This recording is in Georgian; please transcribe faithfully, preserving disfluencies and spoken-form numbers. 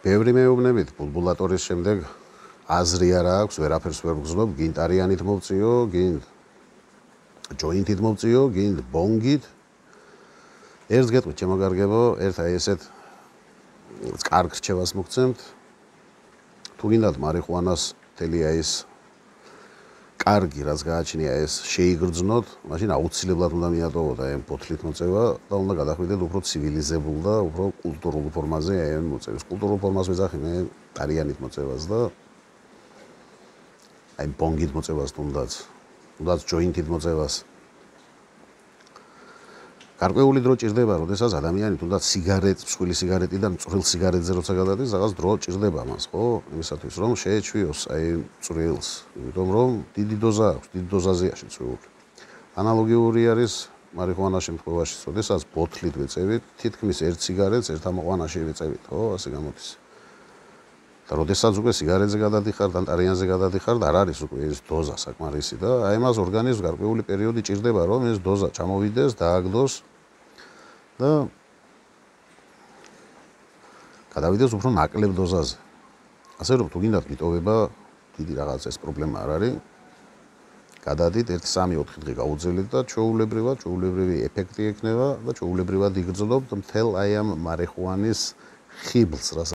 ბევრი მეუბნებით ბულბულატორის შემდეგ აზრი არ აქვს, ვერაფერს ვერ გრძნობ, გინდ არიანით მოვწიო, გინდ ჯოინტით მოვწიო, გინდ ბონგით. ერთს გეტყვით, ჩემო კარგებო, ერთ აი ესეთ კარგ რჩევას მოგცემთ. თუ გინდათ მარიხუანას მთელი აი ეს კარგი, რაც გააჩნია ეს შეიგრძნოთ, მაშინ აუცილებლად უნდა მიატოვოთ აი ამ ფოთლით მოწევა და უნდა გადახვიდეთ უფრო ცივილიზებულ და უფრო კულტურულ ფორმაზე აი ამ მოწევის. კულტურულ ფორმას ვეძახი მე არიანით მოწევას და აი ბონგით მოწევას თუნდაც, თუნდაც ჯოინტით მოწევას. გარკვეული დრო ჭირდება, როდესაც ადამიანი თუნდაც სიგარეტს, მსხვილი სიგარეტიდან წვრილ სიგარეტზე როცა გადადის, რაღაც დრო ჭირდება მას, ხო? იმისათვის რომ შეეჩვიოს აი წვრილს, იმიტომ რომ დიდი დოზა აქვს, დიდი დოზაზეა შეწვეული. ანალოგიური არის მარიხუანას შემთხვევაში, როდესაც ბოთლით ვეწევით, თითქმის ერთ სიგარეტს ერთ ამოყვანაში ვეწევით, ხო? ასე გამოდის. და როდესაც უკვე სიგარეტზე გადადიხართ, ან არიანზე გადადიხართ, არ არის უკვე ეს დოზა საკმარისი და აი მას ორგანიზმს გარკვეული პერიოდი ჭირდება, რომ ეს დოზა ჩამოვიდეს, დააგდოს და გადავიდეს უფრო ნაკლებ დოზაზე. ასე რომ თუ გინდათ მიტოვება, დიდი რაღაც ეს პრობლემა არ არის. გადადით ერთი სამი ოთხი დღე გაუძველით და ჩვეულებრივად, ჩვეულებრივი ეფექტი ექნება და ჩვეულებრივად იგრძნობთ მთელ აი ამ მარიხუანის ხიბლს,